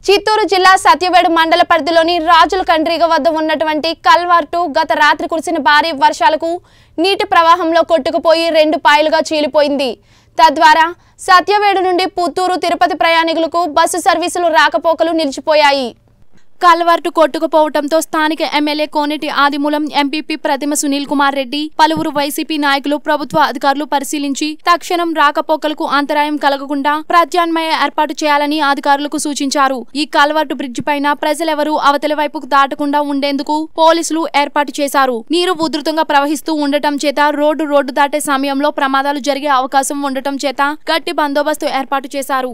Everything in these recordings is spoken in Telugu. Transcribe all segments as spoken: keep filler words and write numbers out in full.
చిత్తూరు జిల్లా సత్యవేడు మండల పరిధిలోని రాజుల కండ్రిగ వద్ద ఉన్నటువంటి కల్వర్టు గత రాత్రి కురిసిన భారీ వర్షాలకు నీటి ప్రవాహంలో కొట్టుకుపోయి రెండు పాయలుగా చీలిపోయింది. తద్వారా సత్యవేడు నుండి పుత్తూరు తిరుపతి ప్రయాణికులకు బస్సు సర్వీసులు రాకపోకలు నిలిచిపోయాయి. కల్వర్టు కొట్టుకుపోవడంతో స్థానిక ఎమ్మెల్యే కోనేటి ఆదిమూలం, ఎంపీపీ ప్రతిమ సునీల్ కుమార్ రెడ్డి, పలువురు వైసీపీ నాయకులు, ప్రభుత్వ అధికారులు పరిశీలించి తక్షణం రాకపోకలకు అంతరాయం కలగకుండా ప్రత్యామ్నాయ ఏర్పాటు చేయాలని అధికారులకు సూచించారు. ఈ కల్వర్టు బ్రిడ్జి పైన ప్రజలెవరూ అవతలి వైపుకు దాటకుండా ఉండేందుకు పోలీసులు ఏర్పాటు చేశారు. నీరు ఉధృతంగా ప్రవహిస్తూ ఉండటం చేత రోడ్డు రోడ్డు దాటే సమయంలో ప్రమాదాలు జరిగే అవకాశం ఉండటం చేత గట్టి బందోబస్తు ఏర్పాటు చేశారు.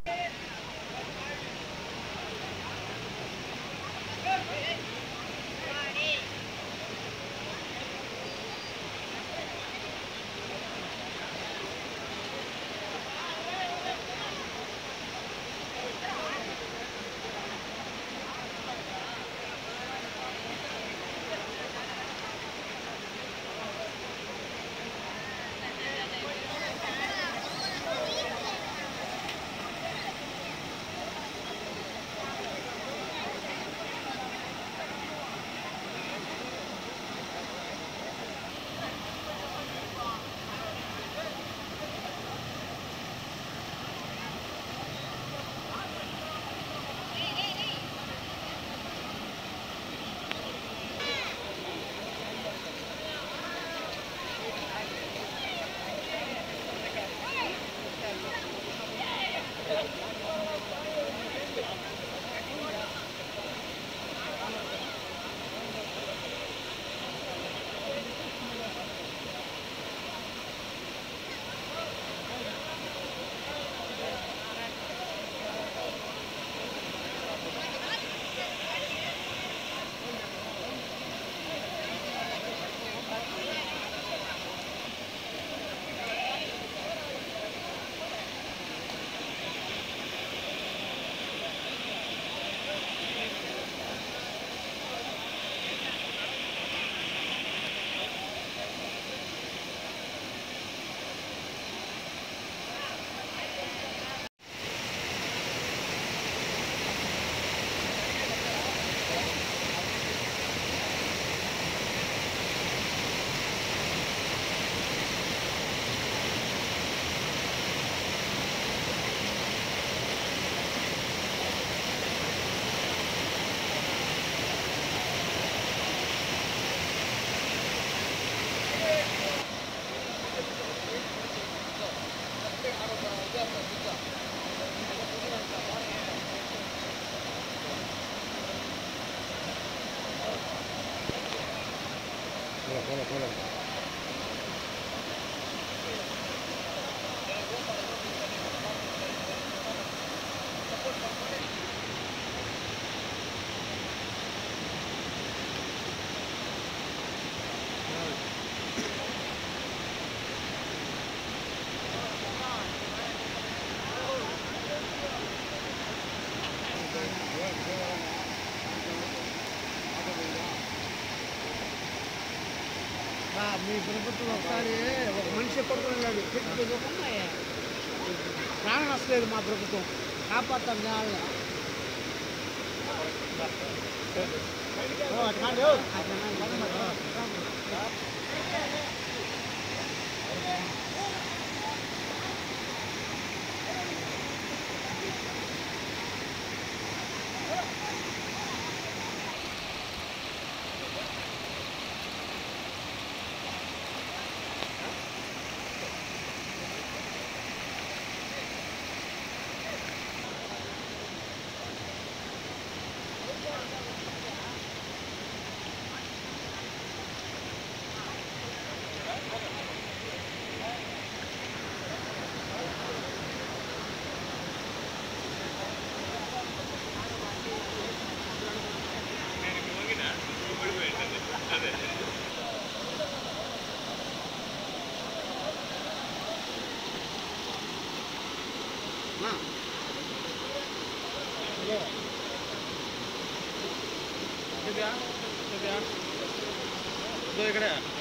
మీ ప్రభుత్వం ఒకసారి ఒక మనిషి పడుకున్నాడు, ప్రాణం వస్తలేదు. మా ప్రభుత్వం కాపాడుతాం జనాలు. ఇక్కడ